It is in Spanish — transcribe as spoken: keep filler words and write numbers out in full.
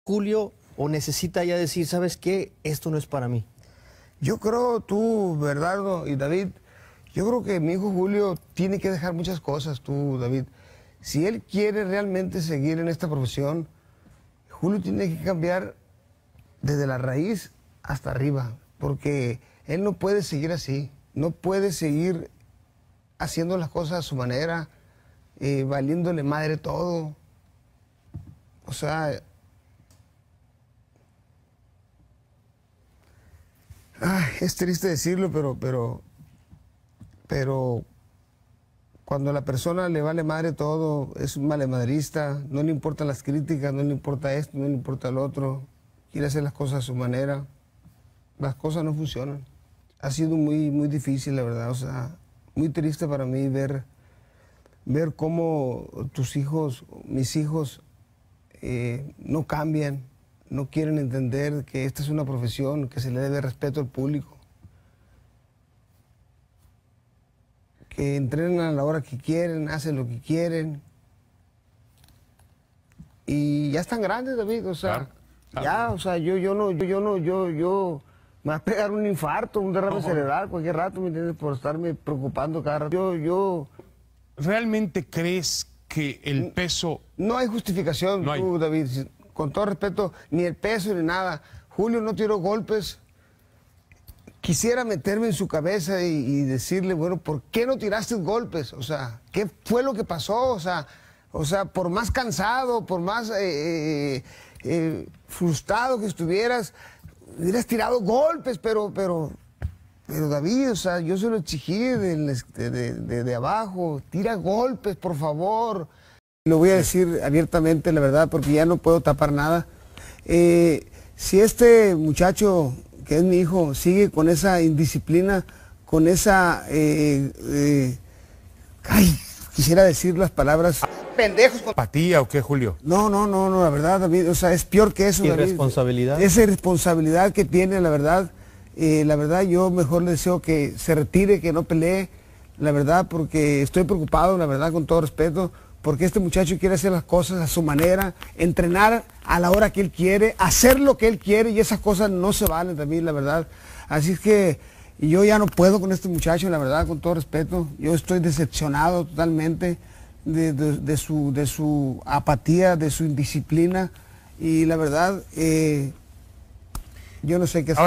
Julio, o necesita ya decir, ¿sabes qué? Esto no es para mí? Yo creo, tú, Bernardo y David, yo creo que mi hijo Julio tiene que dejar muchas cosas, tú, David. Si él quiere realmente seguir en esta profesión, Julio tiene que cambiar desde la raíz hasta arriba, porque él no puede seguir así, no puede seguir haciendo las cosas a su manera, eh, valiéndole madre todo. O sea, ay, es triste decirlo, pero, pero, pero cuando a la persona le vale madre todo, es un malemadrista, no le importan las críticas, no le importa esto, no le importa lo otro, quiere hacer las cosas a su manera, las cosas no funcionan. Ha sido muy, muy difícil, la verdad, o sea, muy triste para mí ver, ver cómo tus hijos, mis hijos, eh, no cambian, no quieren entender que esta es una profesión, que se le debe respeto al público, que entrenan a la hora que quieren, hacen lo que quieren. Y ya están grandes, David, o sea, claro, claro. ya, o sea, yo, yo no, yo, yo no, yo, yo, me va a pegar un infarto, un derrame no, cerebral, cualquier rato, ¿me entiendes? Por estarme preocupando cada rato. Yo, yo... ¿Realmente crees que el peso...? No hay justificación, no tú, hay. David, con todo respeto, ni el peso ni nada. Julio no tiró golpes. Quisiera meterme en su cabeza y, y decirle, bueno, ¿por qué no tiraste golpes? O sea, ¿qué fue lo que pasó? O sea, o sea por más cansado, por más eh, eh, eh, frustrado que estuvieras, hubieras tirado golpes, pero, pero, pero David, o sea, yo se lo exigí de, de, de, de abajo, tira golpes, por favor. Lo voy a decir abiertamente, la verdad, porque ya no puedo tapar nada. Eh, si este muchacho, que es mi hijo, sigue con esa indisciplina, con esa... Eh, eh, ay, quisiera decir las palabras... ¿Pendejos? ¿Apatía o qué, Julio? No, no, no, no, la verdad, David, o sea, es peor que eso, David. ¿Irresponsabilidad? Esa irresponsabilidad que tiene, la verdad, eh, la verdad, yo mejor le deseo que se retire, que no pelee, la verdad, porque estoy preocupado, la verdad, con todo respeto, porque este muchacho quiere hacer las cosas a su manera, entrenar a la hora que él quiere, hacer lo que él quiere, y esas cosas no se valen también, la verdad. Así es que yo ya no puedo con este muchacho, la verdad, con todo respeto. Yo estoy decepcionado totalmente de, de, de, su, de su apatía, de su indisciplina, y la verdad, eh, yo no sé qué hacer.